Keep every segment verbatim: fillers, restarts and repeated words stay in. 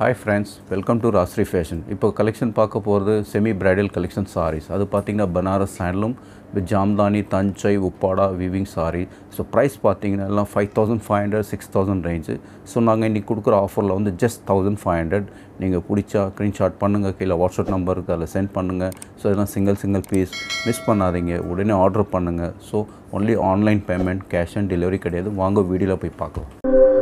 Hi friends, welcome to Rajshri Fashions. இப்போ collection பார்க்க போகிறது செமி பிரைடல் கலெக்ஷன் sarees. அது பார்த்தீங்கன்னா Banaras handloom with Jamdani Thanjai Uppada weaving saree. So price பார்த்தீங்கன்னா எல்லாம் five thousand five hundred six thousand range. ஸோ நாங்கள் இன்றைக்கி கொடுக்குற ஆஃபரில் வந்து ஜஸ்ட் தௌசண்ட் ஃபைவ் ஹண்ட்ரட் நீங்கள் பிடிச்சா ஸ்க்ரீன்ஷாட் பண்ணுங்கள், கீழே வாட்ஸ்அப் நம்பருக்கு அதில் சென்ட் பண்ணுங்கள். ஸோ இதெல்லாம் சிங்கிள் சிங்கிள் பீஸ் மிஸ் பண்ணாதீங்க, உடனே ஆர்டர் பண்ணுங்கள். So only online payment, cash on delivery கிடையாது. வாங்க வீடியோவில் போய் பார்க்கலாம்.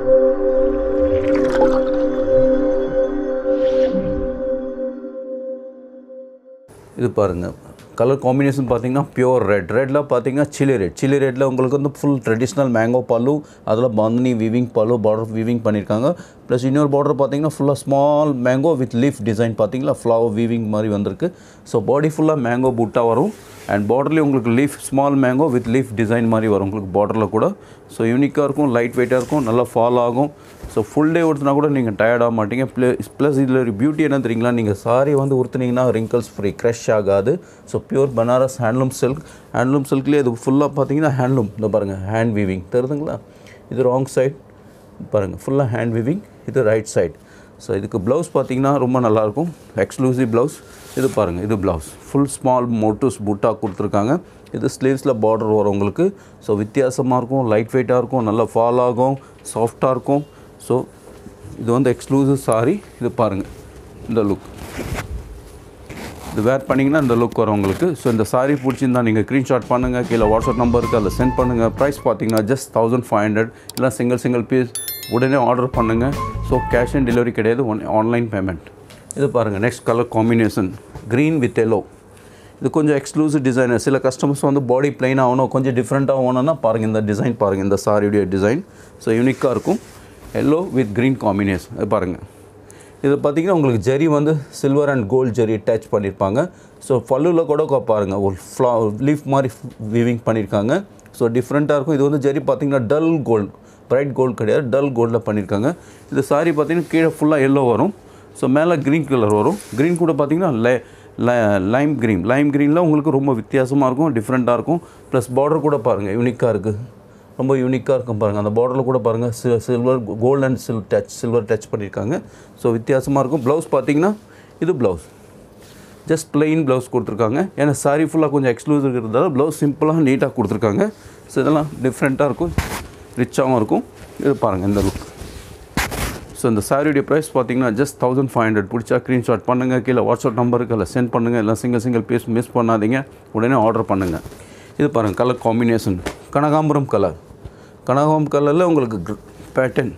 இது பாருங்கள், கலர் காம்பினேஷன் பார்த்தீங்கன்னா பியூர் ரெட். ரெட்டில் பார்த்தீங்கன்னா சில்லி ரெட். சில்லி ரெட்டில் உங்களுக்கு வந்து ஃபுல் ட்ரெடிஷ்னல் மேங்கோ பல்லு, அதில் bandhani weaving pallu border weaving பண்ணியிருக்காங்க. ப்ளஸ் இன்னொரு பார்டர் பார்த்தீங்கன்னா ஃபுல்லாக small mango with leaf design பார்த்தீங்களா, ஃப்ளவர் வீவிங் மாதிரி வந்திருக்கு. ஸோ பாடி ஃபுல்லாக மேங்கோ பூட்டா வரும். அண்ட் பார்டர்லேயும் உங்களுக்கு leaf small mango with leaf design மாதிரி வரும் உங்களுக்கு பார்டரில் கூட. ஸோ யூனிக்காக இருக்கும், லைட் வெயிட்டாக இருக்கும், நல்லா ஃபால் ஆகும். ஸோ ஃபுல் டே உடுத்தினா கூட நீங்கள் டயர்ட் ஆக மாட்டீங்க. ப்ளஸ் ப்ளஸ் இதில் ஒரு பியூட்டி என்ன தெரியுங்களா, நீங்கள் சாரி வந்து உடுத்துனீங்கன்னா ரிங்கிள்ஸ் ஃப்ரீ, க்ரஷ் ஆகாது. So pure Banaras handloom silk. Handloom சில்க்லேயே இது ஃபுல்லாக பார்த்தீங்கன்னா ஹேண்ட்லூம். இந்த பாருங்கள் ஹேண்ட் வீவிங் தெரியுதுங்களா, இது ராங் சைட் பாருங்கள், ஃபுல்லாக ஹேண்ட் வீவிங், இது ரைட் சைட். ஸோ இதுக்கு ப்ளவுஸ் பார்த்தீங்கன்னா ரொம்ப நல்லாயிருக்கும், எக்ஸ்க்ளூசிவ் ப்ளவுஸ். இது பாருங்கள், இது ப்ளவுஸ் ஃபுல் ஸ்மால் மோட்டூஸ் புட்டா கொடுத்துருக்காங்க. இது ஸ்லீவ்ஸில் பார்டர் வரும் உங்களுக்கு. ஸோ வித்தியாசமாக இருக்கும், லைட் வெயிட்டாக இருக்கும், நல்லா ஃபால் ஆகும், சாஃப்டாக இருக்கும். ஸோ இது வந்து எக்ஸ்க்ளூசிவ் சாரி. இது பாருங்கள், இந்த லுக் இது வேர் பண்ணிங்கன்னா இந்த லுக் வரும் உங்களுக்கு. ஸோ இந்த சாரீ பிடிச்சிருந்தா நீங்கள் ஸ்க்ரீன்ஷாட் பண்ணுங்கள், கீழே வாட்ஸ்அப் நம்பருக்கு அதில் சென்ட் பண்ணுங்கள். ப்ரைஸ் பார்த்தீங்கன்னா ஜஸ்ட் தௌசண்ட் ஃபைவ் ஹண்ட்ரட் இல்லை சிங்கிள் சிங்கிள் பீஸ் உடனே ஆர்டர் பண்ணுங்கள். ஸோ கேஷ் ஆன் டெலிவரி கிடையாது, ஒன் ஆன்லைன் பேமெண்ட். இது பாருங்கள், next colour combination green with yellow. இது கொஞ்சம் எக்ஸ்க்ளூசிவ் டிசைனர். சில கஸ்டமர்ஸ் வந்து பாடி பிளைன் ஆகணும், கொஞ்சம் டிஃப்ரெண்ட்டாக ஆகணும்னா பாருங்கள் இந்த டிசைன் பாருங்கள், இந்த சாரியுடைய டிசைன். ஸோ யூனிக்காக இருக்கும், எல்லோ வித் க்ரீன் காம்பினேஷன். இது பாருங்கள், இது பார்த்திங்கன்னா உங்களுக்கு ஜரி வந்து silver and gold zari touch பண்ணியிருப்பாங்க. ஸோ பல்லுவில் கூட பாருங்கள் ஒரு ஃப்ளா லீஃப் மாதிரி வீவிங் பண்ணியிருக்காங்க. ஸோ டிஃப்ரெண்ட்டாக இருக்கும். இது வந்து ஜரி பார்த்திங்கன்னா டல் கோல்டு, பிரைட் கோல்டு கிடையாது, டல் கோல்டில் பண்ணியிருக்காங்க. இது சாரி பார்த்திங்கன்னா கீழே ஃபுல்லாக எல்லோ வரும். ஸோ மேலே க்ரீன் கலர் வரும். க்ரீன் கூட பார்த்திங்கன்னா லை லைம் க்ரீன். லைம் க்ரீனில் உங்களுக்கு ரொம்ப வித்தியாசமாக இருக்கும், டிஃப்ரெண்ட்டாக இருக்கும். ப்ளஸ் பார்டர் கூட பாருங்கள் யூனிக்காக இருக்குது, ரொம்ப யூனிக்காக இருக்கும் பாருங்கள். அந்த பார்டரில் கூட பாருங்கள் சி சில்வர் கோல்டு அண்ட் சில் டச் சில்வர் டச் பண்ணியிருக்காங்க. ஸோ வித்தியாசமாக இருக்கும். ப்ளவுஸ் பார்த்திங்கன்னா இது ப்ளவுஸ் ஜஸ்ட் பிளெயின் ப்ளவுஸ் கொடுத்துருக்காங்க. ஏன்னா சாரி ஃபுல்லாக கொஞ்சம் எக்ஸ்க்ளூசிவ் இருக்கிறதால ப்ளவுஸ் சிம்பிளாக நீட்டாக கொடுத்துருக்காங்க. ஸோ இதெல்லாம் டிஃப்ரெண்ட்டாக இருக்கும், ரிச்சாகவும் இருக்கும். இது பாருங்கள் இந்த லுக். ஸோ இந்த சாரியுடைய ப்ரைஸ் பார்த்தீங்கன்னா ஜஸ்ட் தௌசண்ட் ஃபைவ் ஹண்ட்ரட். பிடிச்சா ஸ்க்ரீன்ஷாட் பண்ணுங்கள், கீழே வாட்ஸ்அப் நம்பருக்கு அதில் சென்ட் பண்ணுங்கள். எல்லாம் சிங்கிள் சிங்கிள் பீஸ் மிஸ் பண்ணாதீங்க, உடனே ஆர்டர் பண்ணுங்கள். இது பாருங்கள் கலர் காம்பினேஷன் கனகாம்பரம் கலர். கனகாம்பரம் கலரில் உங்களுக்கு பேட்டர்ன்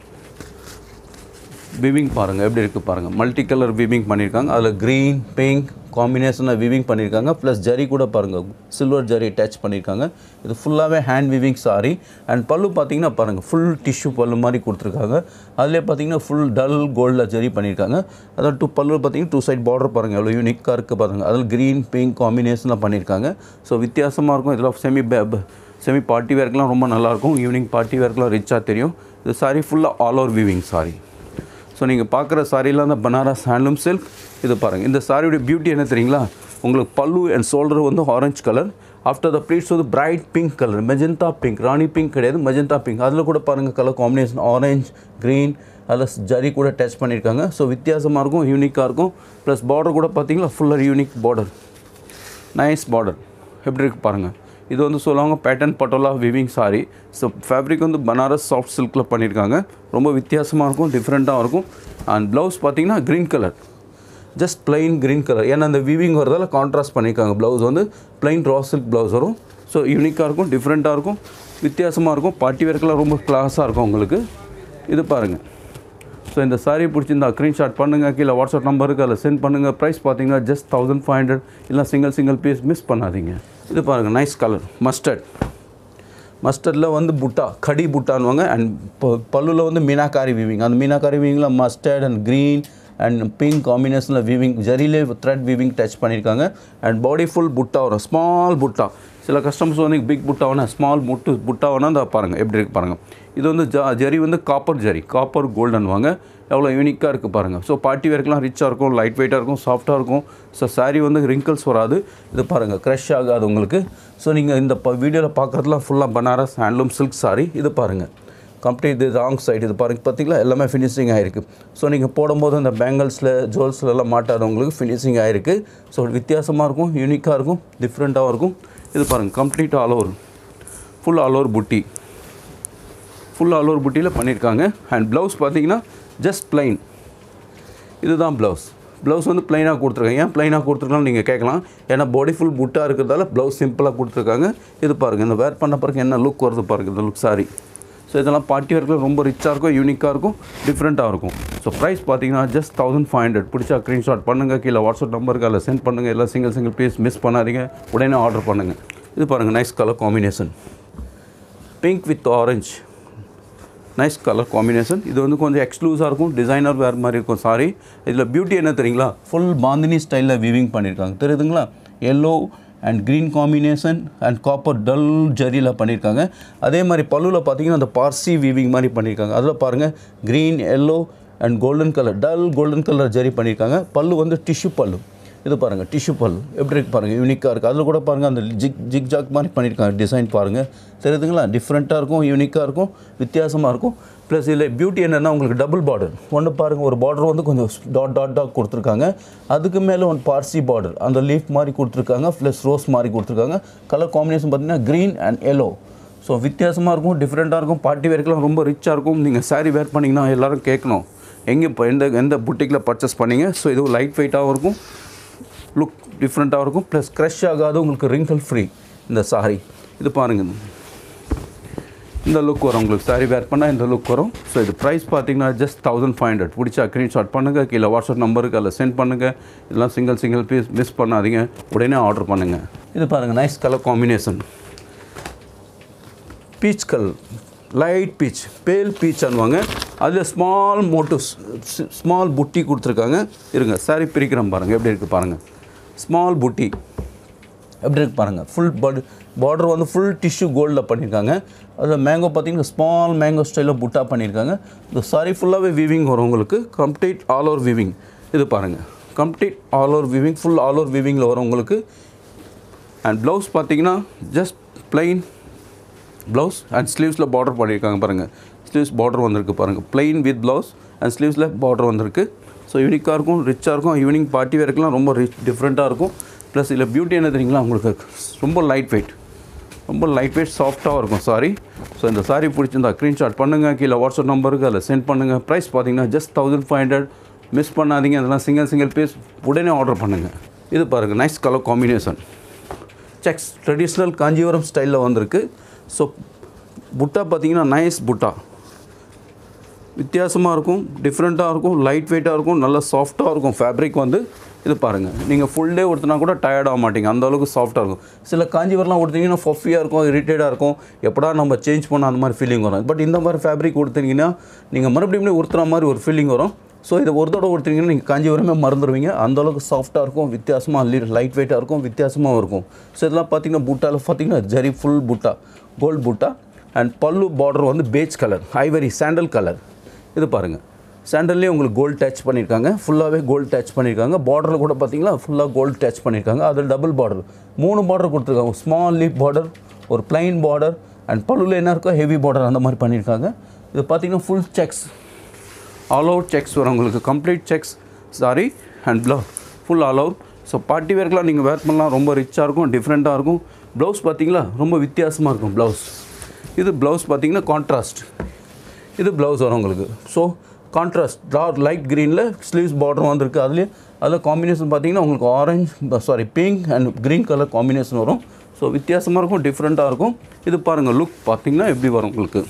வீவிங் பாருங்கள் எப்படி இருக்குது பாருங்கள். மல்டி கலர் வீவிங் பண்ணியிருக்காங்க. அதில் க்ரீன் பிங்க் காம்பினேஷனாக வீவிங் பண்ணியிருக்காங்க. ப்ளஸ் ஜரி கூட பாருங்கள் சில்வர் ஜரி டச் பண்ணியிருக்காங்க. இது ஃபுல்லாகவே ஹேண்ட் வீவிங் சாரி. அண்ட் பல்லு பார்த்திங்கன்னா பாருங்கள் ஃபுல் டிஷ்யூ பல்லு மாதிரி கொடுத்துருக்காங்க. அதிலே பார்த்திங்கன்னா ஃபுல் டல் கோல்டில் ஜரி பண்ணியிருக்காங்க. அதாவது டூ பல்லு பார்த்திங்கன்னா டூ சைட் பார்டர் பாருங்கள் எவ்வளோ யூனிக்காக இருக்குது பாருங்கள். அதில் க்ரீன் பிங்க் காம்பினேஷனில் பண்ணியிருக்காங்க. ஸோ வித்தியாசமாக இருக்கும். இதில் செமி செமி பார்ட்டி வேர்க்கெலாம் ரொம்ப நல்லாயிருக்கும். ஈவினிங் பார்ட்டி வேர்க்கெலாம் ரிச்சாக தெரியும். இது சாரி ஃபுல்லாக all over weaving sari. So நீங்கள் பார்க்குற சாரியில் அந்த பனாரஸ் ஹேண்ட்லூம் சில்க். இது பாருங்கள், இந்த சாரியுடைய பியூட்டி என்ன தெரியுங்களா, உங்களுக்கு பல்லு அண்ட் ஷோல்டர் வந்து orange colour. After the pleats வந்து bright pink colour, magenta pink, rani pink கிடையாது, மெஜந்தா பிங்க். அதில் கூட பாருங்கள் கலர் காம்பினேஷன் ஆரஞ்ச் க்ரீன், அதில் ஜரி கூட டச் பண்ணியிருக்காங்க. ஸோ வித்தியாசமாக இருக்கும், யூனிக்காக இருக்கும். ப்ளஸ் பார்டர் கூட பார்த்தீங்களா ஃபுல்லாக யூனிக் பார்டர், நைஸ் பார்டர் எப்படி இருக்குது பாருங்கள். இது வந்து சொல்லுவாங்க pattern patola weaving sari. So fabric வந்து பனாரஸ் சாஃப்ட் சில்கில் பண்ணியிருக்காங்க. ரொம்ப வித்தியாசமாக இருக்கும், டிஃப்ரெண்ட்டாக இருக்கும். அண்ட் ப்ளவுஸ் பார்த்திங்கன்னா green colour, just plain green colour. ஏன்னா அந்த வீவிங் வரதால் கான்ட்ராஸ்ட் பண்ணியிருக்காங்க. ப்ளவுஸ் வந்து பிளைன் ரா சில்க் ப்ளவுஸ் வரும். ஸோ யூனிக்காக இருக்கும், டிஃப்ரெண்ட்டாக இருக்கும், வித்தியாசமாக இருக்கும். பார்ட்டி வேர்க்கெலாம் ரொம்ப கிளாஸாக இருக்கும் உங்களுக்கு. இது பாருங்கள். ஸோ இந்த சாரீ பிடிச்சிருந்தா ஸ்க்ரீன்ஷாட் பண்ணுங்கள், கீழே வாட்ஸ்அப் நம்பருக்கு அதில் சென்ட் பண்ணுங்கள். ப்ரைஸ் பார்த்தீங்கன்னா ஜஸ்ட் தௌசண்ட் ஃபைவ் ஹண்ட்ரட் இல்லை சிங்கிள் சிங்கிள் பீஸ் மிஸ் பண்ணாதீங்க. இது பாருங்கள் நைஸ் கலர் மஸ்டர்ட். மஸ்டர்டில் வந்து புட்டா கடி புட்டான்னுவாங்க. அண்ட் பல்லுவில் வந்து மீனாக்காரி வீவிங். அந்த மீனாக்காரி வீவிங்கில் mustard and green and pink காம்பினேஷனில் வீவிங் ஜரிலே த்ரெட் வீவிங் டச் பண்ணியிருக்காங்க. அண்ட் பாடி ஃபுல் புட்டா வரும், ஸ்மால் புட்டா. சில கஸ்டமர்ஸ் வந்து பிக் புட்டா வேணா, ஸ்மால் முட்டு புட்டா வேணா. அந்த பாருங்கள் எப்படி இருக்குது பாருங்கள். இது வந்து ஜ ஜரி வந்து காப்பர் ஜரி, காப்பர் கோல்டன் வாங்க, எவ்வளோ யூனிக்காக இருக்குது பாருங்கள். ஸோ பார்ட்டி வேர்க்கெலாம் ரிச்சாக இருக்கும், லைட் வெயிட்டாக இருக்கும், சாஃப்ட்டாக இருக்கும். ஸோ சாரீ வந்து ரிங்கிள்ஸ் வராது. இது பாருங்கள் க்ரஷ் ஆகாது உங்களுக்கு. ஸோ நீங்கள் இந்த ப வீடியோவில் பார்க்குறதுலாம் ஃபுல்லாக பனாரஸ் ஹேண்ட்லூம் சில்க் சாரீ. இது பாருங்கள் கம்ப்ளீட் இது ராங் சைடு இது பாருங்க பார்த்தீங்களா எல்லாமே ஃபினிஷிங் ஆகிருக்கு ஸோ நீங்கள் போடும்போது அந்த பேங்கிள்ஸில் ஜுவல்ஸ்லாம் மாட்டாதவங்களுக்கு ஃபினிஷிங் ஆகிருக்கு ஸோ வித்தியாசமாக இருக்கும் யூனிக்காக இருக்கும் டிஃப்ரெண்ட்டாகவும் இருக்கும் இது பாருங்கள் complete all over full all over butti full all over புட்டியில் பண்ணியிருக்காங்க அண்ட் ப்ளவுஸ் பார்த்தீங்கன்னா ஜஸ்ட் ப்ளைன் இதுதான் ப்ளவுஸ் ப்ளவுஸ் வந்து ப்ளைனாக கொடுத்துருக்காங்க ஏன் ப்ளைனாக கொடுத்துருக்காங்க நீங்கள் கேட்கலாம் ஏன்னா பாடி ஃபுல் புட்டாக இருக்கிறதால ப்ளவுஸ் சிம்பிளாக கொடுத்துருக்காங்க இது பாருங்கள் இந்த வேர் பண்ண பிறகு என்ன லுக் வருது பாருங்கள் இந்த லுக் சாரி ஸோ இதெல்லாம் பார்ட்டி வேர்க்கில் ரொம்ப ரிச்சாக இருக்கும் யூனிக்காக இருக்கும் டிஃப்ரெண்ட்டாக இருக்கும் ஸோ ப்ரைஸ் பார்த்தீங்கன்னா ஜஸ்ட் தௌசண்ட் ஃபைவ் ஹண்ட்ரட் பிடிச்சா ஸ்க்ரீன்ஷாட் பண்ணுங்கள் கீழே வாட்ஸ்அப் நம்பருக்கு அதில் சென்ட் பண்ணுங்கள் எல்லாம் சிங்கிள் சிங்கிள் பீஸ் மிஸ் பண்ணாதீங்க உடனே ஆர்டர் பண்ணுங்கள் இது பாருங்கள் nice colour combination pink with orange nice colour combination இது வந்து கொஞ்சம் எக்ஸ்க்ளூஸாக இருக்கும் டிசைனர் வேறு மாதிரி இருக்கும் சாரி இதில் பியூட்டி என்ன தெரியுங்களா ஃபுல் பாந்தினி ஸ்டைலில் வீவிங் பண்ணியிருக்காங்க தெரியுதுங்களா yellow and green combination and copper dull ஜரியில் பண்ணியிருக்காங்க அதே மாதிரி பல்லுவில் பார்த்தீங்கன்னா அந்த பார்சி வீவிங் மாதிரி பண்ணியிருக்காங்க அதில் பாருங்கள் green yellow and golden colour dull golden colour zari பண்ணியிருக்காங்க பல்லு வந்து டிஷ்யூ பல்லு இது பாருங்கள் டிஷ்யூ பல் எப்படி இருக்குது பாருங்கள் யூனிக்காக இருக்குது அதில் கூட பாருங்கள் அந்த ஜிக் ஜிக் ஜாக் மாதிரி பண்ணியிருக்காங்க டிசைன் பாருங்கள் தெரியுதுங்களா டிஃப்ரெண்ட்டாக இருக்கும் யூனிக்காக இருக்கும் வித்தியாசமாக இருக்கும் ப்ளஸ் இதில் பியூட்டி என்னென்னா உங்களுக்கு டபுள் பார்டர் ஒன்று பாருங்கள் ஒரு பார்டர் வந்து கொஞ்சம் டாட் டாட் டாட் கொடுத்துருக்காங்க அதுக்கு மேலே ஒன்று பார்சி பார்டர் அந்த லீஃப் மாதிரி கொடுத்துருக்காங்க ப்ளஸ் ரோஸ் மாதிரி கொடுத்துருக்காங்க கலர் காம்பினேஷன் பார்த்தீங்கன்னா க்ரீன் அண்ட் எல்லோ ஸோ வித்தியாசமாக இருக்கும் டிஃப்ரெண்ட்டாக இருக்கும் பார்ட்டி வேர்க்கெலாம் ரொம்ப ரிச்சாக இருக்கும் நீங்கள் சாரீ வேர் பண்ணிங்கன்னா எல்லோரும் கேட்கணும் எங்கே இப்போ எந்த எந்த புட்டிக்கில் பர்ச்சேஸ் பண்ணிங்க ஸோ இது லைட் வெயிட்டாகவும் இருக்கும் லுக் டிஃப்ரெண்ட்டாக இருக்கும் ப்ளஸ் க்ரஷ் ஆகாது உங்களுக்கு ரிங்கிள் ஃப்ரீ இந்த சாரீ இது பாருங்கள் இந்த லுக் வரும் உங்களுக்கு சாரீ வேர் பண்ணால் இந்த லுக் வரும் ஸோ இது ப்ரைஸ் பார்த்தீங்கன்னா ஜஸ்ட் தௌசண்ட் ஃபைவ் ஹண்ட்ரட் பிடிச்சா ஸ்க்ரீன்ஷாட் பண்ணுங்கள் கீழே வாட்ஸ்அப் நம்பருக்கு அதில் சென்ட் பண்ணுங்கள் இதெல்லாம் சிங்கிள் சிங்கிள் பீஸ் மிஸ் பண்ணாதீங்க உடனே ஆர்டர் பண்ணுங்கள் இது பாருங்கள் nice colour combination peach colour light peach pale peach அனுவாங்க அதில் ஸ்மால் மோட்டிவ்ஸ் ஸ்மால் புட்டி கொடுத்துருக்காங்க இருங்க சாரீ பிரிக்கிறோம் பாருங்கள் எப்படி இருக்குது பாருங்கள் ஸ்மால் புட்டி எப்படி இருக்குது பாருங்கள் ஃபுல் பட் பார்டர் வந்து ஃபுல் டிஷ்யூ கோல்டில் பண்ணியிருக்காங்க அதில் மேங்கோ பார்த்தீங்கன்னா ஸ்மால் மேங்கோ ஸ்டைலில் புட்டா பண்ணியிருக்காங்க இந்த சாரீ ஃபுல்லாகவே வீவிங் வரும் உங்களுக்கு கம்ப்ளீட் ஆல் ஓவர் வீவிங் இது பாருங்கள் complete all over weaving full all over வீவிங்கில் வரும் உங்களுக்கு அண்ட் ப்ளவுஸ் பார்த்தீங்கன்னா ஜஸ்ட் ப்ளைன் ப்ளவுஸ் அண்ட் ஸ்லீவ்ஸில் பார்டர் பண்ணியிருக்காங்க பாருங்கள் ஸ்லீவ்ஸ் பார்டர் வந்திருக்கு பாருங்கள் ப்ளைன் வித் ப்ளவுஸ் அண்ட் ஸ்லீவ்ஸில் பார்டர் வந்திருக்கு ஸோ யூனிக்காக இருக்கும் ரிச்சாக இருக்கும் ஈவினிங் பார்ட்டி வேர்க்கெலாம் ரொம்ப ரிச் டிஃப்ரெண்ட்டாக இருக்கும் ப்ளஸ் இதில் பியூட்டி என்ன தெரியுங்களா உங்களுக்கு ரொம்ப லைட் வெயிட் ரொம்ப லைட் வெயிட் சாஃப்ட்டாக இருக்கும் சாரி ஸோ இந்த சாரீ பிடிச்சிருந்தா ஸ்க்ரீன்ஷாட் பண்ணுங்கள் கீழே வாட்ஸ்அப் நம்பருக்கு அதில் சென்ட் பண்ணுங்கள் ப்ரைஸ் பார்த்தீங்கன்னா just thousand five hundred miss பண்ணாதீங்க அதெல்லாம் சிங்கிள் சிங்கிள் பீஸ் உடனே ஆர்டர் பண்ணுங்கள் இது பாருங்கள் nice colour combination checks traditional Kanchipuram ஸ்டைலில் வந்திருக்கு ஸோ புட்டா பார்த்தீங்கன்னா நைஸ் புட்டா வித்தியாசமாக இருக்கும் டிஃப்ரெண்ட்டாக இருக்கும் லைட் வெயிட்டாக இருக்கும் நல்லா சாஃப்ட்டாக இருக்கும் ஃபேப்ரிக் வந்து இது பாருங்கள் நீங்கள் ஃபுல் டே உடுத்தினா கூட டயர்ட் ஆக மாட்டீங்க அந்தளவுக்கு சாஃப்ட்டாக இருக்கும் சில காஞ்சிபுரம்லாம் உடுத்திங்கன்னா ஃபஃபியாக இருக்கும் இரிட்டேட்டாக இருக்கும் எப்படா நம்ம சேஞ்ச் பண்ண அந்த மாதிரி ஃபீலிங் வரும் பட் இந்த மாதிரி ஃபேப்ரிக் உடுத்திங்கன்னா நீங்கள் மறுபடியும் உடுத்துற மாதிரி ஒரு ஃபீலிங் வரும் ஸோ இதை ஒரு தடவை உடுத்திங்கன்னா நீங்கள் காஞ்சிபுரமே மறந்துடுவீங்க அந்தளவுக்கு சாஃப்ட்டாக இருக்கும் வித்தியாசமாக லைட் வெயிட்டாக இருக்கும் வித்தியாசமாக இருக்கும் ஸோ இதெல்லாம் பார்த்தீங்கன்னா புட்டாவில் பார்த்தீங்கன்னா zari full butta gold butta and pallu border வந்து beige colour ivory sandal colour இது பாருங்கள் சாண்டல்லேயே உங்களுக்கு கோல்டு டச் பண்ணியிருக்காங்க ஃபுல்லாகவே கோல்டு டச் பண்ணியிருக்காங்க பார்டரில் கூட பார்த்தீங்கன்னா ஃபுல்லாக கோல்டு டச் பண்ணியிருக்காங்க அதில் டபுள் பார்டர் மூணு பார்டர் கொடுத்துருக்காங்க ஸ்மால் லீப் பார்டர் ஒரு ப்ளைன் பார்டர் அண்ட் பல்லுவில் என்ன இருக்கோ ஹெவி பார்டர் அந்த மாதிரி பண்ணியிருக்காங்க இது பார்த்தீங்கன்னா full checks all out checks வரும் உங்களுக்கு complete checks sari and blouse full all out so party வேர்க்கெலாம் நீங்கள் வேர் பண்ணலாம் ரொம்ப ரிச்சாக இருக்கும் டிஃப்ரெண்ட்டாக இருக்கும் ப்ளவுஸ் பார்த்தீங்களா ரொம்ப வித்தியாசமாக இருக்கும் ப்ளவுஸ் இது ப்ளவுஸ் பார்த்தீங்கன்னா கான்ட்ராஸ்ட் இது ப்ளவுஸ் வரும் உங்களுக்கு ஸோ கான்ட்ராஸ்ட் டார்க் லைட் க்ரீனில் ஸ்லீவ்ஸ் பார்டர் வந்திருக்கு அதுலேயே அதில் காம்பினேஷன் பார்த்தீங்கன்னா உங்களுக்கு orange sari pink and green colour combination வரும் ஸோ வித்தியாசமாக இருக்கும் டிஃப்ரெண்ட்டாக இருக்கும் இது பாருங்கள் லுக் பார்த்தீங்கன்னா எப்படி வரும் உங்களுக்கு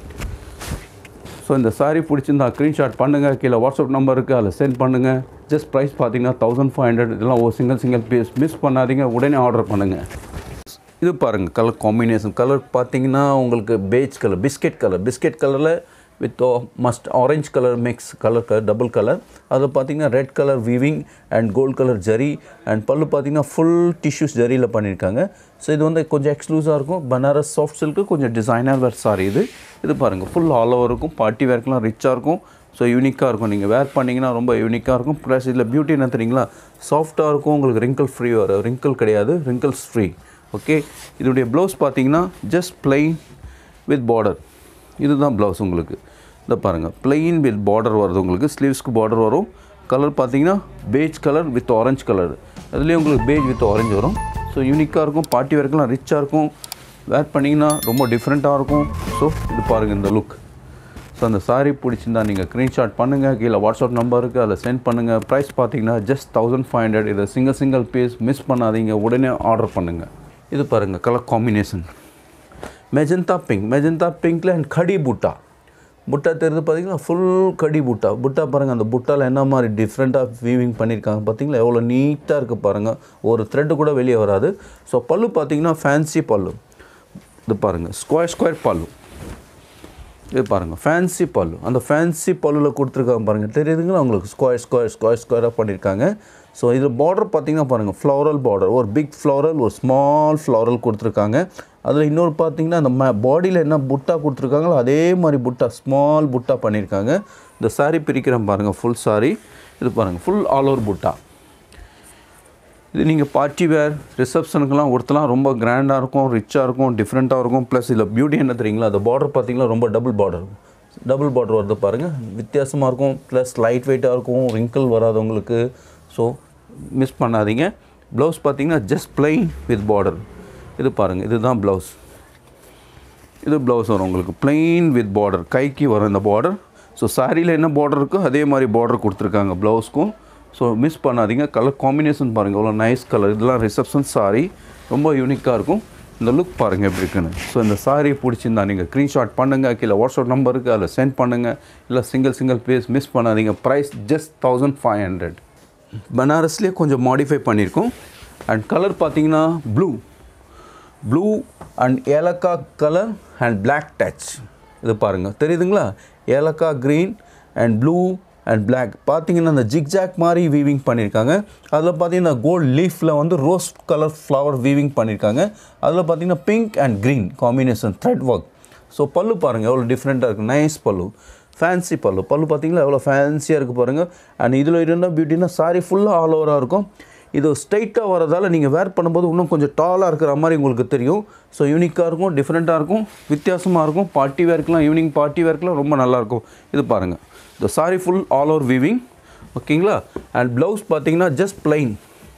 ஸோ இந்த சாரீ பிடிச்சிருந்தா ஸ்க்ரீன்ஷாட் பண்ணுங்கள் கீழே வாட்ஸ்அப் நம்பர் இருக்குது அதில் சென்ட் பண்ணுங்கள் ஜஸ்ட் ப்ரைஸ் பார்த்தீங்கன்னா தௌசண்ட் ஃபைவ் ஹண்ட்ரட் இதெல்லாம் ஒரு சிங்கிள் சிங்கிள் பீஸ் மிஸ் பண்ணாதீங்க உடனே ஆர்டர் பண்ணுங்கள் இது பாருங்கள் கலர் காம்பினேஷன் கலர் பார்த்தீங்கன்னா உங்களுக்கு beige colour biscuit colour biscuit கலரில் with must orange colour mix colour colour double colour அதில் பார்த்தீங்கன்னா red colour weaving and gold colour zari and pallu பார்த்தீங்கன்னா ஃபுல் டிஷ்யூஸ் ஜரியில் பண்ணியிருக்காங்க ஸோ இது வந்து கொஞ்சம் எக்ஸ்க்ளூஸாக இருக்கும் பனாரஸ் சாஃப்ட் சில்க்கு கொஞ்சம் டிசைனர் வேர் சாரி இது இது பாருங்கள் ஃபுல் ஆல் ஓவர் இருக்கும் பார்ட்டி வேர்க்கெலாம் ரிச்சாக இருக்கும் ஸோ யூனிக்காக இருக்கும் நீங்கள் வேர் பண்ணிங்கன்னா ரொம்ப யூனிக்காக இருக்கும் ப்ளஸ் இதில் பியூட்டி என்ன தெரியுங்களா சாஃப்ட்டாக இருக்கும் உங்களுக்கு ரிங்கிள் ஃப்ரீ வரும் ரிங்கிள் கிடையாது ரிங்கிள்ஸ் ஃப்ரீ ஓகே இதோடைய ப்ளவுஸ் பார்த்தீங்கன்னா ஜஸ்ட் ப்ளைன் வித் பார்டர் இதுதான் ப்ளவுஸ் உங்களுக்கு. இதை பாருங்கள், பிளெயின் வித் பார்டர் வருது உங்களுக்கு. ஸ்லீவ்ஸ்க்கு பார்டர் வரும். கலர் பார்த்தீங்கன்னா beige colour with orange colour. அதுலேயே உங்களுக்கு பேஜ் வித் ஆரஞ்சு வரும். ஸோ யூனிக்காக இருக்கும், பார்ட்டி வேர்க்கெலாம் ரிச்சாக இருக்கும். வேர் பண்ணிங்கன்னா ரொம்ப டிஃப்ரெண்ட்டாக இருக்கும். ஸோ இது பாருங்கள் இந்த லுக். ஸோ அந்த சாரீ பிடிச்சிருந்தா நீங்கள் ஸ்க்ரீன்ஷாட் பண்ணுங்கள், கீழே வாட்ஸ்அப் நம்பருக்கு அதில் சென்ட் பண்ணுங்கள். ப்ரைஸ் பார்த்தீங்கன்னா ஜஸ்ட் தௌசண்ட் ஃபைவ் ஹண்ட்ரட். இதை சிங்கிள் சிங்கிள் பீஸ் மிஸ் பண்ணாதீங்க, உடனே ஆர்டர் பண்ணுங்கள். இது பாருங்கள் colour combination, magenta pink. Magenta பிங்க்கில் அண்ட் கடி புட்டா. புட்டா தெரிஞ்சு பார்த்தீங்கன்னா ஃபுல் கடி புட்டா. புட்டா பாருங்கள், அந்த புட்டாவில் என்ன மாதிரி டிஃப்ரெண்ட்டாக வீவிங் பண்ணியிருக்காங்க பார்த்தீங்களா, எவ்வளோ நீட்டாக இருக்குது பாருங்கள். ஒரு த்ரெட்டு கூட வெளியே வராது. ஸோ பல்லு பார்த்தீங்கன்னா ஃபேன்சி பல்லு. இது பாருங்கள் ஸ்கொயர் ஸ்கொயர் பல்லு. இது பாருங்கள் ஃபேன்சி பல்லு. அந்த ஃபேன்சி பல்லுவில் கொடுத்துருக்காங்க பாருங்கள், தெரியுதுங்களா உங்களுக்கு. ஸ்கொயர் ஸ்கொயர் ஸ்கொயர் ஸ்கொயராக பண்ணியிருக்காங்க. ஸோ இது பார்டர் பார்த்தீங்கன்னா பாருங்கள், ஃப்ளவரல் பார்டர். ஒரு பிக் ஃப்ளவரல், ஒரு ஸ்மால் ஃப்ளவரல் கொடுத்துருக்காங்க. அதில் இன்னொரு பார்த்தீங்கன்னா அந்த மே பாடியில் என்ன புட்டா கொடுத்துருக்காங்களோ அதே மாதிரி புட்டா, ஸ்மால் புட்டா பண்ணியிருக்காங்க. இந்த சாரீ பிரிக்கிறேன் பாருங்கள், ஃபுல் சாரீ. இது பாருங்கள் ஃபுல் ஆல் ஓவர் புட்டா. இது நீங்கள் பார்ட்டி வேர் ரிசப்ஷனுக்கெலாம் ஒருத்தலாம் ரொம்ப கிராண்டாக இருக்கும், ரிச்சாக இருக்கும், டிஃப்ரெண்ட்டாக இருக்கும். ப்ளஸ் இதில் பியூட்டி என்ன தெரியுங்களா, அந்த பார்டர் பார்த்தீங்கன்னா ரொம்ப டபுள் பார்டர். டபுள் பார்டர் வருது பாருங்கள், வித்தியாசமாக இருக்கும். ப்ளஸ் லைட் வெயிட்டாக இருக்கும், ரிங்கிள் வராது உங்களுக்கு. ஸோ மிஸ் பண்ணாதீங்க. ப்ளவுஸ் பார்த்தீங்கன்னா ஜஸ்ட் பிளைன் வித் பார்டர். இது பாருங்கள், இதுதான் ப்ளவுஸ். இது ப்ளவுஸ் வரும் உங்களுக்கு பிளைன் வித் பார்டர், கைக்கு வரும் இந்த பார்டர். ஸோ சாரியில் என்ன பார்டர் இருக்கோ அதே மாதிரி பார்டர் கொடுத்துருக்காங்க ப்ளவுஸ்க்கும். ஸோ மிஸ் பண்ணாதீங்க. கலர் காம்பினேஷன் பாருங்கள், எவ்வளோ நைஸ் கலர். இதெல்லாம் ரிசப்ஷன் சாரீ, ரொம்ப யூனிக்காக இருக்கும். இந்த லுக் பாருங்கள் எப்படி இருக்குன்னு. ஸோ இந்த சாரீ பிடிச்சிருந்தா நீங்கள் ஸ்க்ரீன்ஷாட் பண்ணுங்கள், கீழே வாட்ஸ்அப் நம்பருக்கு அதில் சென்ட் பண்ணுங்கள். இல்லை சிங்கிள் சிங்கிள் பீஸ் மிஸ் பண்ணாதீங்க. Price just thousand five hundred. பனாரஸ்லேயே கொஞ்சம் மாடிஃபை பண்ணியிருக்கோம். அண்ட் கலர் பார்த்தீங்கன்னா ப்ளூ ப்ளூ அண்ட் ஏலக்கா கலர் அண்ட் பிளாக் டச். இது பாருங்கள் தெரியுதுங்களா, ஏலக்கா green and blue and black. பார்த்தீங்கன்னா அந்த ஜிக்ஜாக் மாதிரி வீவிங் பண்ணியிருக்காங்க. அதில் பார்த்தீங்கன்னா கோல்ட் லீஃபில் வந்து ரோஸ் கலர் ஃப்ளவர் வீவிங் பண்ணியிருக்காங்க. அதில் பார்த்தீங்கன்னா pink and green combination thread work. So பல்லு பாருங்கள் எவ்வளோ டிஃப்ரெண்ட்டாக இருக்குது, நைஸ் பல்லு, ஃபேன்சி பல்லு. பல்லு பார்த்தீங்களா எவ்வளோ ஃபேன்சியாக இருக்குது பாருங்கள். அண்ட் இதில் இருந்தால் பியூட்டினா சாரீ ஃபுல்லாக ஆல் ஓவராக இருக்கும். இது ஸ்ட்ரைட்டாக வரதால் நீங்கள் வேர் பண்ணும்போது இன்னும் கொஞ்சம் டாலாக இருக்கிற மாதிரி உங்களுக்கு தெரியும். ஸோ யூனிக்காக இருக்கும், டிஃப்ரெண்ட்டாக இருக்கும், வித்தியாசமாக இருக்கும். பார்ட்டி வேர்க்கெலாம், ஈவினிங் பார்ட்டி வேர்க்கெலாம் ரொம்ப நல்லாயிருக்கும். இது பாருங்கள், இந்த sari full all over weaving, ஓகேங்களா. அண்ட் ப்ளவுஸ் பார்த்தீங்கன்னா ஜஸ்ட் பிளைன்.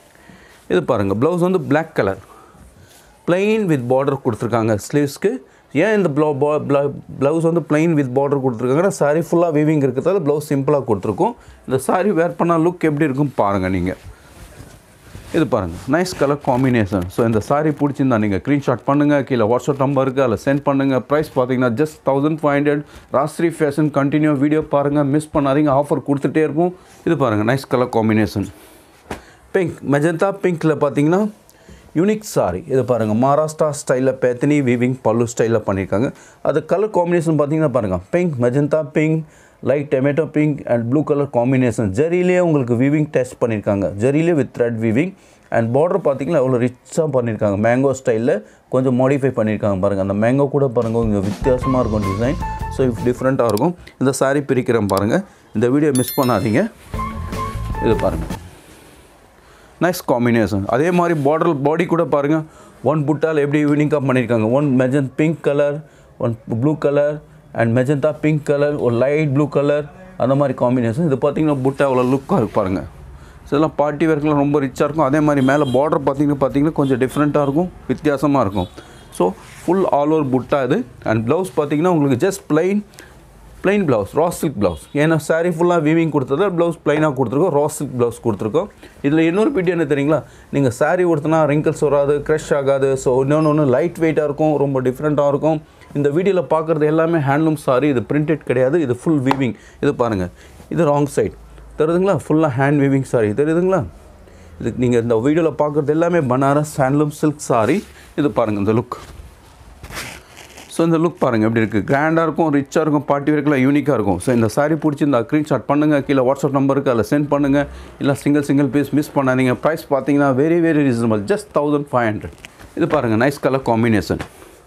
இது பாருங்கள், ப்ளவுஸ் வந்து black colour, plain with border கொடுத்துருக்காங்க ஸ்லீவ்ஸ்க்கு. ஏன் இந்த ப்ளவு ப்ளவுஸ் வந்து பிளைன் வித் பார்டர் கொடுத்துருக்காங்கன்னா சாரீ ஃபுல்லாக வீவிங் இருக்கிறதால ப்ளவுஸ் சிம்பிளாக கொடுத்துருக்கோம். இந்த சாரீ வேர் பண்ணால் லுக் எப்படி இருக்கும் பாருங்கள் நீங்கள். இது பாருங்கள் நைஸ் கலர் காம்பினேஷன். ஸோ இந்த சாரீ பிடிச்சிருந்தா நீங்கள் ஸ்க்ரீன்ஷாட் பண்ணுங்கள், கீழே வாட்ஸ்அப் நம்பருக்கு அதில் சென்ட் பண்ணுங்கள். ப்ரைஸ் பார்த்தீங்கன்னா just thousand five hundred. Rajshree fashion continue video பாருங்கள், மிஸ் பண்ணாதீங்க, ஆஃபர் கொடுத்துட்டே இருக்கும். இது பாருங்கள் nice colour combination, pink magenta பிங்க்கில் பார்த்தீங்கன்னா யூனிக் சாரீ. இது பாருங்கள் மகாராஷ்டிரா ஸ்டைலில் பேத்தினி வீவிங் பல்லு ஸ்டைலில் பண்ணியிருக்காங்க. அது கலர் காம்பினேஷன் பார்த்தீங்கன்னா பாருங்கள், pink magenta pink, light tomato pink and blue colour combination. ஜரியிலே உங்களுக்கு வீவிங் டெஸ்ட் பண்ணியிருக்காங்க, ஜரியிலே with thread weaving. And border பார்த்தீங்கன்னா எவ்வளோ ரிச்சாக பண்ணியிருக்காங்க, மேங்கோ ஸ்டைலில் கொஞ்சம் மாடிஃபை பண்ணியிருக்காங்க பாருங்கள். அந்த மேங்கோ கூட பாருங்கள் இங்கே வித்தியாசமாக இருக்கும் டிசைன். ஸோ இஃப் டிஃப்ரெண்ட்டாக இருக்கும். இந்த சாரீ பிரிக்கிறேன் பாருங்கள், இந்த வீடியோ மிஸ் பண்ணாதீங்க. இது பாருங்கள் நைஸ் காம்பினேஷன். அதே மாதிரி பார்டர் பாடி கூட பாருங்கள், ஒன் புட்டால் எப்படி யூனிக்காக பண்ணியிருக்காங்க. One magenta pink colour, one blue colour and magenta pink colour, ஒரு லைட் ப்ளூ கலர், அந்த மாதிரி காம்பினேஷன். இது பார்த்தீங்கன்னா புட்டா அவ்வளோ லுக்காக இருக்கு பாருங்கள். ஸோ இதெல்லாம் பார்ட்டி வேர்க்கெலாம் ரொம்ப ரிச்சாக இருக்கும். அதே மாதிரி மேலே பார்டர் பார்த்தீங்கன்னா பார்த்தீங்கன்னா கொஞ்சம் டிஃப்ரெண்ட்டாக இருக்கும், வித்தியாசமாக இருக்கும். ஸோ ஃபுல் ஆல் ஓவர் புட்டா இது. அண்ட் ப்ளவுஸ் பார்த்தீங்கன்னா உங்களுக்கு ஜஸ்ட் பிளைன் பிளைன் ப்ளவுஸ், ராஸ் சில்க் ப்ளவுஸ். ஏன்னா சாரீ ஃபுல்லாக வீவிங் கொடுத்தது, ப்ளவுஸ் பிளைனாக கொடுத்துருக்கோம், ராஸ் சில்க் ப்ளவுஸ் கொடுத்துருக்கோம். இதில் இன்னொரு பிடி என்ன தெரியுங்களா, நீங்கள் சாரீ கொடுத்தனா ரிங்கிள்ஸ் வராது, க்ரஷ் ஆகாது. ஸோ இன்னொன்று ஒன்று லைட் வெயிட்டாக இருக்கும், ரொம்ப டிஃப்ரெண்ட்டாக இருக்கும். இந்த வீடியோவில் பார்க்குறது எல்லாமே ஹேண்ட்லூம் சாரீ, இது பிரிண்டட் கிடையாது, இது ஃபுல் வீவிங். இது பாருங்கள், இது ராங் சைட் தெரியுதுங்களா, ஃபுல்லாக ஹேண்ட் வீவிங் சாரீ தெரியுதுங்களா. இது நீங்கள் இந்த வீடியோவில் பார்க்குறது எல்லாமே பனாரஸ் ஹேண்ட்லூம் சில்க் சாரீ. இது பாருங்கள் இந்த லுக். ஸோ இந்த லுக் பாருங்கள் எப்படி இருக்குது, கிராண்டாக இருக்கும், ரிச்சாக இருக்கும், பார்ட்டி வேர்க்கெலாம் யூனிக்காக இருக்கும். ஸோ இந்த சாரீ பிடிச்சிருந்தா ஸ்க்ரீன்ஷாட் பண்ணுங்கள், கீழே வாட்ஸ்அப் நம்பருக்கு அதில் சென்ட் பண்ணுங்கள். இல்லை சிங்கிள் சிங்கிள் பீஸ் மிஸ் பண்ணாதீங்க. ப்ரைஸ் பார்த்தீங்கன்னா very very reasonable, just thousand five hundred. இது பாருங்கள் nice colour combination,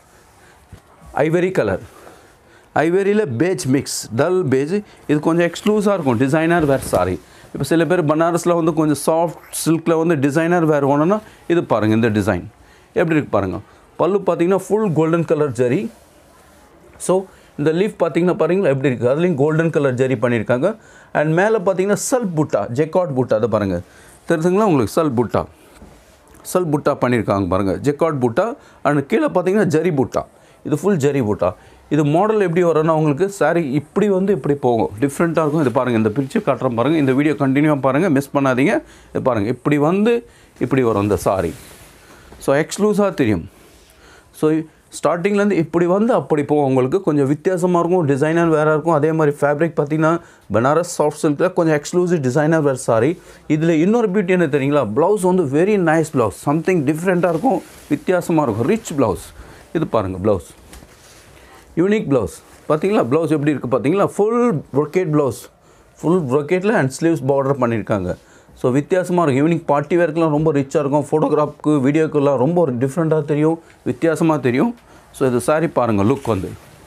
ivory colour, ஐவரியில் பேஜ் மிக்ஸ், டல் பேஜ். இது கொஞ்சம் எக்ஸ்க்ளூஸாக இருக்கும், டிசைனர் வேர் சாரீ. இப்போ சில பேர் பனாரஸில் வந்து கொஞ்சம் சாஃப்ட் சில்கில் வந்து டிசைனர் வேர் வேணும்னா இது பாருங்கள், இந்த டிசைன் எப்படி இருக்குது பாருங்கள். பல்லு பார்த்தீங்கன்னா full golden colour zari. So இந்த லீஃப் பார்த்தீங்கன்னா பாருங்களா எப்படி இருக்குது, அதுலேயும் கோல்டன் கலர் ஜரி பண்ணியிருக்காங்க. அண்ட் மேலே பார்த்தீங்கன்னா சல் புட்டா, ஜெக்காட் புட்டா, அதை பாருங்கள் தெரிஞ்சுங்களா உங்களுக்கு, சல் புட்டா சல் புட்டா பண்ணியிருக்காங்க பாருங்கள், ஜெக்காட் புட்டா. அண்ட் கீழே பார்த்தீங்கன்னா ஜரி புட்டா, இது ஃபுல் ஜரி புட்டா. இது மாடல் எப்படி வரும்னா உங்களுக்கு சாரி இப்படி வந்து இப்படி போகும், டிஃப்ரெண்ட்டாக இருக்கும். இது பாருங்கள், இந்த பிக்சர் காட்டுறோம் பாருங்கள், இந்த வீடியோ கண்டினியூவாக பாருங்கள், மிஸ் பண்ணாதீங்க. இது பாருங்கள் இப்படி வந்து இப்படி வரும் இந்த சாரி. ஸோ எக்ஸ்க்ளூஸாக தெரியும். ஸோ ஸ்டார்டிங்லேருந்து இப்படி வந்து அப்படி போகும் உங்களுக்கு, கொஞ்சம் வித்தியாசமாக இருக்கும், டிசைனர் வேறு இருக்கும். அதே மாதிரி ஃபேப்ரிக் பார்த்திங்கன்னா பனாரஸ் சாஃப்ட் சில்கில் கொஞ்சம் எக்ஸ்க்ளூசிவ் டிசைனர் வேறு சாரி. இதில் இன்னொரு பியூட்டி என்ன தெரியுங்களா, ப்ளவுஸ் வந்து வெரி நைஸ் ப்ளவுஸ், சம்திங் டிஃப்ரெண்ட்டாக இருக்கும், வித்தியாசமாக இருக்கும், ரிச் ப்ளவுஸ். இது பாருங்கள் ப்ளவுஸ், யூனிக் ப்ளவுஸ் பார்த்தீங்களா, ப்ளவுஸ் எப்படி இருக்குது பார்த்தீங்களா, ஃபுல் ப்ரொக்கேட் ப்ளவுஸ், ஃபுல் ப்ரொக்கேட்டில் அண்ட் ஸ்லீவ்ஸ் பார்டர் பண்ணியிருக்காங்க. ஸோ வித்தியாசமாக இருக்கும், ஈவினிங் பார்ட்டி வேர்க்கெலாம் ரொம்ப ரிச்சாக இருக்கும், ஃபோட்டோகிராஃப்க்கு வீடியோக்கெல்லாம் ரொம்ப ஒரு டிஃப்ரெண்ட்டாக தெரியும், வித்தியாசமாக தெரியும். ஸோ இது சாரீ பாருங்கள், லுக் வந்து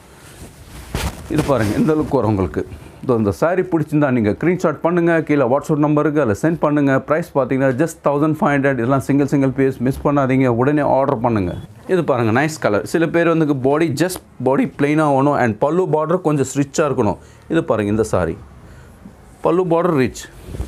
இது பாருங்கள் எந்த லுக் வரும் உங்களுக்கு. ஸோ இந்த சாரீ பிடிச்சிருந்தா நீங்கள் ஸ்க்ரீன்ஷாட் பண்ணுங்கள், கீழே வாட்ஸ்அப் நம்பருக்கு அதில் சென்ட் பண்ணுங்கள். ப்ரைஸ் பார்த்தீங்கன்னா ஜஸ்ட் தௌசண்ட் ஃபைவ் ஹண்ட்ரட் இதெல்லாம் சிங்கிள் சிங்கிள் பீஸ், மிஸ் பண்ணாதீங்க, உடனே ஆர்டர் பண்ணுங்கள். இது பாருங்கள் நைஸ் கலர். சில பேர் வந்து பாடி ஜஸ்ட் பாடி ப்ளைனாக ஆகணும் அண்ட் பல்லு பார்டர் கொஞ்சம் ரிச்சாக இருக்கணும். இது பாருங்கள் இந்த சாரீ பல்லு பார்டர் ரிச்,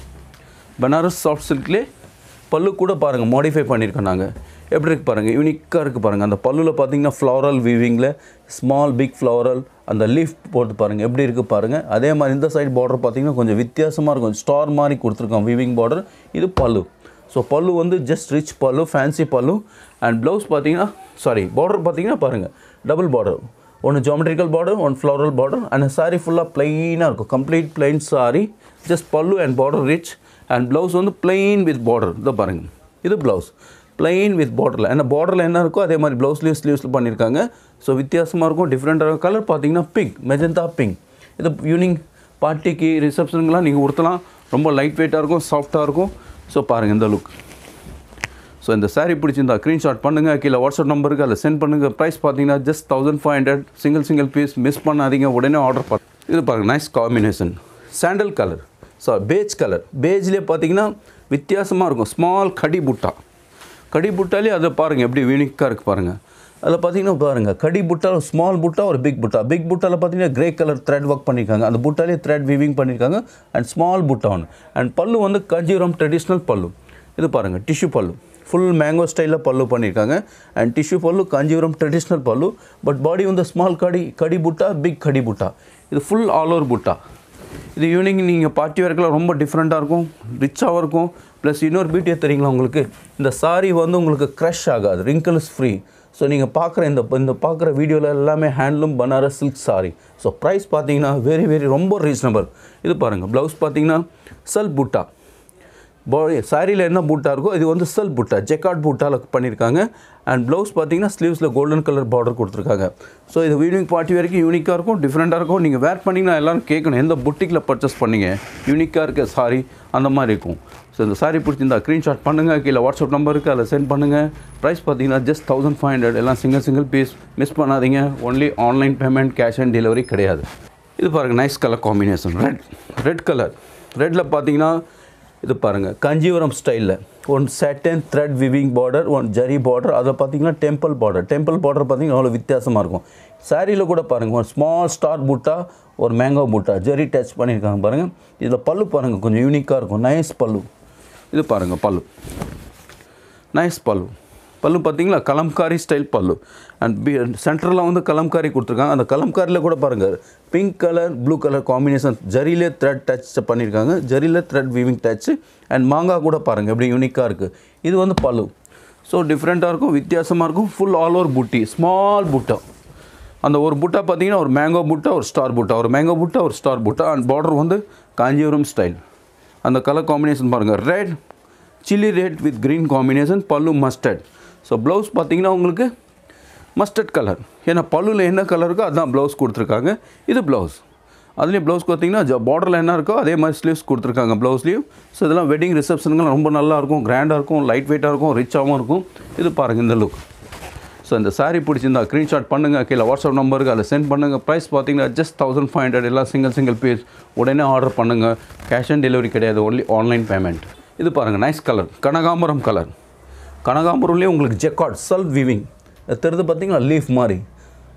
பனாரஸ் சாஃப்ட் சில்க்லேயே பல்லு கூட பாருங்கள் மாடிஃபை பண்ணியிருக்கோம் நாங்கள். எப்படி இருக்குது பாருங்கள், யூனிக்காக இருக்குது பாருங்கள். அந்த பல்லுவில் பார்த்தீங்கன்னா ஃப்ளவரல் வீவிங்கில் ஸ்மால் பிக் ஃப்ளவரல் அந்த லீஃப் போட்டு பாருங்கள் எப்படி இருக்குது பாருங்கள். அதே மாதிரி இந்த சைடு பார்டர் பார்த்தீங்கன்னா கொஞ்சம் வித்தியாசமாக இருக்கும், ஸ்டார் மாதிரி கொடுத்துருக்கோம் வீவிங் பார்டர். இது பல்லு. ஸோ பல்லு வந்து ஜஸ்ட் ரிச் பல்லு, ஃபேன்சி பல்லு. அண்ட் ப்ளவுஸ் பார்த்தீங்கன்னா சாரி பார்டர் பார்த்தீங்கன்னா பாருங்கள் டபுள் பார்டர், ஒன்று geometrical border, one floral border. And sari ஃபுல்லாக ப்ளைனாக இருக்கும், கம்ப்ளீட் ப்ளைன் சாரீ, ஜஸ்ட் பல்லு and border rich. And blouse வந்து ப்ளைன் வித் பார்டர். இதை பாருங்கள் இது ப்ளவுஸ் ப்ளைன் வித் பார்டரில், ஏன்னா பார்டரில் என்ன இருக்கோ அதே மாதிரி ப்ளவுஸ்லேயும் ஸ்லீவ்ஸில் பண்ணியிருக்காங்க. ஸோ வித்தியாசமாக இருக்கும், டிஃப்ரெண்ட்டாக கலர் பார்த்தீங்கன்னா பிங்க், மெஜந்தா பிங்க். இது ஈவினிங் பார்ட்டிக்கு ரிசப்ஷனுங்கெலாம் நீங்கள் உடுத்தலாம், ரொம்ப லைட் வெயிட்டாக இருக்கும், சாஃப்ட்டாக இருக்கும். ஸோ பாருங்கள் இந்த லுக். ஸோ இந்த சாரீ பிடிச்சிருந்தா ஸ்க்ரீன்ஷாட் பண்ணுங்கள், கீழே வாட்ஸ்அப் நம்பருக்கு அதில் சென்ட் பண்ணுங்கள். ப்ரைஸ் பார்த்தீங்கன்னா just thousand five hundred single single piece, miss பண்ணாதீங்க, உடனே ஆர்டர் பண்ண. இது பாருங்கள் nice combination, sandal colour, so beige colour. பேஜ்லேயே பார்த்தீங்கன்னா வித்தியாசமாக இருக்கும், ஸ்மால் கடி புட்டா, கடி புட்டாலே அதை பாருங்கள் எப்படி யூனிக்காக இருக்குது பாருங்கள். அதில் பார்த்தீங்கன்னா பாருங்கள் கடி புட்டா, ஸ்மால் புட்டா ஒரு பிக் புட்டா. பிக் புட்டாவில் பார்த்தீங்கன்னா கிரே கலர் த்ரெட் ஒர்க் பண்ணியிருக்காங்க, அந்த புட்டாலே த்ரெட் வீவிங் பண்ணியிருக்காங்க. அண்ட் ஸ்மால் புட்டா ஒன்று. அண்ட் பல்லு வந்து கஞ்சிபுரம் ட்ரெடிஷ்னல் பல்லு. இது பாருங்கள் டிஷ்யூ பல்லு, ஃபுல் மேங்கோ ஸ்டைலில் பல்லு பண்ணியிருக்காங்க. அண்ட் டிஷ்யூ பல்லு, காஞ்சிபுரம் ட்ரெடிஷ்னல் பல்லு. பட் பாடி வந்து ஸ்மால் கடி கடி புட்டா, பிக் கடி புட்டா. இது ஃபுல் ஆல் ஓவர் புட்டா. இது ஈவினிங் நீங்கள் பார்ட்டி வேர்க்கெலாம் ரொம்ப டிஃப்ரெண்ட்டாக இருக்கும், ரிச்சாகவும் இருக்கும். ப்ளஸ் இன்னொரு பியூட்டியை தெரியுங்களா உங்களுக்கு, இந்த சாரீ வந்து உங்களுக்கு க்ரஷ் ஆகாது, ரிங்கிள்ஸ் ஃப்ரீ. ஸோ நீங்கள் பார்க்குற இந்த இந்த பார்க்குற வீடியோவில் எல்லாமே handloom Banaras silk sari. So price பார்த்தீங்கன்னா வெரி வெரி ரொம்ப ரீசனபிள். இது பாருங்கள் ப்ளவுஸ் பார்த்தீங்கன்னா சல் புட்டா, பாடி சாரியில் என்ன பூட்டா இருக்கோ இது வந்து செல் புட்டா, ஜெக்காட் பூட்டாவில் பண்ணியிருக்காங்க. அண்ட் ப்ளவுஸ் பார்த்தீங்கன்னா ஸ்லீவ்ஸில் கோல்டன் கலர் பார்டர் கொடுத்துருக்காங்க. ஸோ இது ஈவினிங் பார்ட்டி வரைக்கும் யூனிக்காக இருக்கும், டிஃப்ரெண்ட்டாக இருக்கும். நீங்கள் வேர் பண்ணிங்கன்னா எல்லோரும் கேட்கணும் எந்த புட்டிக்கில் பர்ச்சேஸ் பண்ணிங்க, யூனிக்காக இருக்க சாரி அந்த மாதிரி இருக்கும். ஸோ இந்த சாரீ பிடிச்சிருந்தா ஸ்க்ரீன்ஷாட் பண்ணுங்கள், கீழே வாட்ஸ்அப் நம்பருக்கு அதில் சென்ட் பண்ணுங்கள். ப்ரைஸ் பார்த்தீங்கன்னா ஜஸ்ட் தௌசண்ட் ஃபைவ் ஹண்ட்ரட் எல்லாம் சிங்கிள் சிங்கிள் பீஸ், மிஸ் பண்ணாதீங்க. Only online payment, cash on delivery கிடையாது. இது பாருங்கள் nice colour combination, red red colour. ரெட்டில் பார்த்தீங்கன்னா இது பாருங்கள் காஞ்சிபுரம் ஸ்டைலில் one satin thread weaving border, one zari border. அதில் பார்த்தீங்கன்னா டெம்பிள் பார்டர். டெம்பிள் பார்டர் பார்த்தீங்கன்னா அவ்வளோ வித்தியாசமாக இருக்கும். சாரியில் கூட பாருங்கள் ஒரு ஸ்மால் ஸ்டார் பூட்டா, ஒரு மேங்கோ பூட்டா ஜரி டச் பண்ணியிருக்காங்க பாருங்கள். இதில் பல்லு பாருங்கள் கொஞ்சம் யூனிக்காக இருக்கும், நைஸ் பல்லு. இது பாருங்கள் பல்லு, நைஸ் பல்லு. பல்லு பார்த்தீங்களா கலம்காரி ஸ்டைல் பல்லு. அண்ட் பி சென்டரில் வந்து கலம்காரி கொடுத்துருக்காங்க. அந்த கலம்காரியில் கூட பாருங்கள் pink colour blue colour combination, ஜரியிலே த்ரெட் டச் பண்ணியிருக்காங்க, ஜரியில் த்ரெட் வீவிங் டச். அண்ட் மாங்காய் கூட பாருங்கள் எப்படி யூனிக்காக இருக்குது. இது வந்து பல்லு. ஸோ டிஃப்ரெண்ட்டாக இருக்கும், வித்தியாசமாக இருக்கும். ஃபுல் ஆல் ஓவர் புட்டி, ஸ்மால் புட்டா. அந்த ஒரு புட்டா பார்த்தீங்கன்னா ஒரு மேங்கோ புட்டா, ஒரு ஸ்டார் புட்டா, ஒரு மேங்கோ புட்டா, ஒரு ஸ்டார் புட்டா. அண்ட் பார்டர் வந்து காஞ்சிபுரம் ஸ்டைல். அந்த கலர் காம்பினேஷன் பாருங்கள், red chilli red with green combination. பல்லு மஸ்டர்ட். ஸோ ப்ளவுஸ் பார்த்தீங்கன்னா உங்களுக்கு மஸ்டர்ட் கலர், ஏன்னா பல்லுவில் என்ன கலர் இருக்கோ அதுதான் ப்ளவுஸ் கொடுத்துருக்காங்க. இது ப்ளவுஸ். அதுலேயும் ப்ளவுஸ் பார்த்தீங்கன்னா ஜ பார்டரில் என்ன இருக்கோ அதே மாதிரி ஸ்லீவ்ஸ் கொடுத்துருக்காங்க ப்ளவுஸ்லேயும். ஸோ இதெல்லாம் வெட்டிங் ரிசப்ஷனுங்கெல்லாம் ரொம்ப நல்லாயிருக்கும், கிராண்டாக இருக்கும், லைட் வெயிட்டாக இருக்கும், ரிச்சாகவும் இருக்கும். இது பாருங்கள் இந்த லுக். ஸோ இந்த சாரீ பிடிச்சிருந்தா ஸ்க்ரீன்ஷாட் பண்ணுங்கள், கீழே வாட்ஸ்அப் நம்பருக்கு அதில் சென்ட் பண்ணுங்கள். ப்ரைஸ் பார்த்தீங்கன்னா ஜஸ்ட் தௌசண்ட் ஃபைவ் ஹண்ட்ரட் எல்லாம் சிங்கிள் சிங்கிள் பீஸ், உடனே ஆர்டர் பண்ணுங்கள். கேஷ் ஆன் டெலிவரி கிடையாது, ஒன்லி ஆன்லைன் பேமெண்ட். இது பாருங்கள் நைஸ் கலர், கனகாம்பரம் கலர். கனகாம்பரம்லேயே உங்களுக்கு ஜெக்காட் செல்ஃப் வீவிங் தெரிஞ்சு பார்த்தீங்கன்னா லீஃப் மாதிரி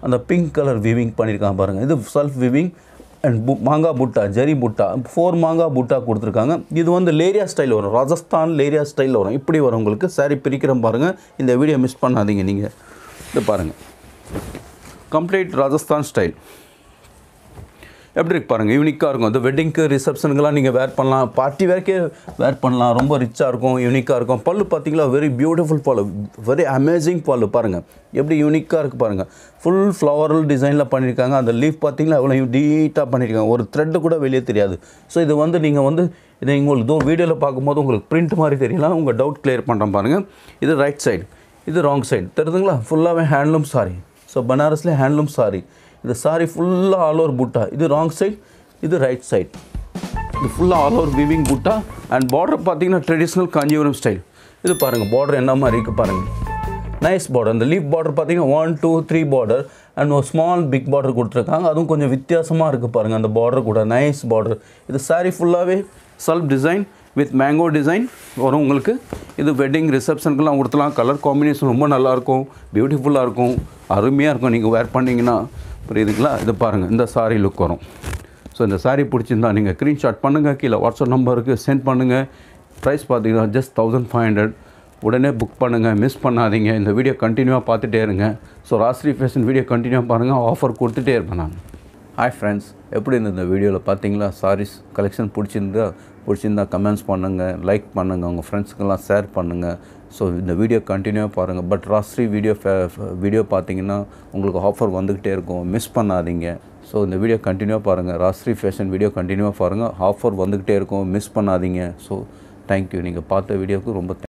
அந்த பிங்க் கலர் வீவிங் பண்ணியிருக்காங்க பாருங்கள். இது செல்ஃப் வீவிங் அண்ட் பு மாங்காய் புட்டா, ஜரி புட்டா, ஃபோர் மாங்காய் புட்டா கொடுத்துருக்காங்க. இது வந்து லேரியா ஸ்டைல் வரும், ராஜஸ்தான் லேரியா ஸ்டைலில் வரும். இப்படி வரும் உங்களுக்கு. சாரி பிரிக்கிறோம் பாருங்கள். இந்த வீடியோ மிஸ் பண்ணாதீங்க நீங்கள். இது பாருங்கள், கம்ப்ளீட் ராஜஸ்தான் ஸ்டைல் எப்படி இருக்கு பாருங்கள். யூனிக்காக இருக்கும். அந்த வெட்டிங்க்கு ரிசப்ஷனுக்கெல்லாம் நீங்கள் வேர் பண்ணலாம், பார்ட்டி வேர்க்கே வேர் பண்ணலாம். ரொம்ப ரிச்சாக இருக்கும், யூனிக்காக இருக்கும். பல்லு பார்த்தீங்களா, வெரி பியூட்டிஃபுல் பல்லு, வெரி அமேசிங் பல்லு பாருங்கள். எப்படி யூனிக்காக இருக்குது பாருங்கள். ஃபுல் ஃப்ளவரல் டிசைனில் பண்ணியிருக்காங்க. அந்த லீஃப் பார்த்தீங்களா எவ்வளோ நீட்டாக பண்ணியிருக்காங்க. ஒரு த்ரெட்டு கூட வெளியே தெரியாது. ஸோ இது வந்து நீங்கள் வந்து இதை உங்களுக்கு இதோ வீடியோவில் பார்க்கும்போது உங்களுக்கு பிரிண்ட் மாதிரி தெரியலாம். உங்கள் டவுட் கிளியர் பண்ணுறேன் பாருங்கள். இது ரைட் சைடு, இது ராங் சைடு தெரியுதுங்களா. ஃபுல்லாகவே ஹேண்ட்லூம் சாரி. ஸோ பனாரஸ்லேயே ஹேண்ட்லூம் சாரி. இந்த சாரி ஃபுல்லாக ஆல் ஓவர் புட்டா. இது ராங் சைட், இது ரைட் சைட். இது ஃபுல்லாக ஆல் ஓவர் வீவிங் புட்டா. அண்ட் பார்டர் பார்த்தீங்கன்னா ட்ரெடிஷ்னல் காஞ்சிபுரம் ஸ்டைல். இது பாருங்கள் பார்டர் என்ன மாதிரி இருக்குது பாருங்கள். Nice border. அந்த லீஃப் பார்டர் பார்த்தீங்கன்னா one two three border and ஒரு ஸ்மால் பிக் பார்டர் கொடுத்துருக்காங்க. அதுவும் கொஞ்சம் வித்தியாசமாக இருக்குது பாருங்கள் அந்த பார்டர் கூட. Nice border. இது சாரி ஃபுல்லாகவே self design with mango design வரும் உங்களுக்கு. இது வெட்டிங் ரிசப்ஷனுக்கெல்லாம் கொடுத்துலாம். கலர் காம்பினேஷன் ரொம்ப நல்லாயிருக்கும், பியூட்டிஃபுல்லாக இருக்கும், அருமையாக இருக்கும். நீங்கள் வேர் பண்ணிங்கன்னா புரியுதுங்களா. இது பாருங்கள், இந்த சாரீ லுக் வரும். ஸோ இந்த சாரீ பிடிச்சிருந்தா நீங்கள் ஸ்க்ரீன்ஷாட் பண்ணுங்கள், கீழே வாட்ஸ்அப் நம்பருக்கு சென்ட் பண்ணுங்கள். ப்ரைஸ் பார்த்தீங்கன்னா ஜஸ்ட் தௌசண்ட் ஃபைவ் ஹண்ட்ரட். உடனே புக் பண்ணுங்கள், மிஸ் பண்ணாதீங்க. இந்த வீடியோ கண்டினியூவாக பார்த்துட்டே இருங்க. ஸோ ராஜ்ஸ்ரீ ஃபேஷன் வீடியோ கண்டினியூவாக பாருங்கள், ஆஃபர் கொடுத்துட்டே இருப்பேன் நான். ஹாய் ஃப்ரெண்ட்ஸ், எப்படி இருந்தது இந்த வீடியோவில் பார்த்தீங்களா? சாரீஸ் கலெக்ஷன் பிடிச்சிருந்தா பிடிச்சிருந்தா கமெண்ட்ஸ் பண்ணுங்கள், லைக் பண்ணுங்கள், உங்கள் ஃப்ரெண்ட்ஸுக்கெல்லாம் ஷேர் பண்ணுங்கள். ஸோ இந்த வீடியோ கண்டினியூவாக பாருங்கள். பட் ராஜ்ஸ்ரீ வீடியோ வீடியோ பார்த்தீங்கன்னா உங்களுக்கு ஆஃபர் வந்துக்கிட்டே இருக்கும், மிஸ் பண்ணாதீங்க. ஸோ இந்த வீடியோ கண்டினியூவாக பாருங்கள். ராஜ்ஸ்ரீ ஃபேஷன் வீடியோ கண்டினியூவாக பாருங்கள், ஆஃபர் வந்துக்கிட்டே இருக்கும், மிஸ் பண்ணாதீங்க. So thank you. நீங்கள் பார்த்த வீடியோவுக்கு ரொம்ப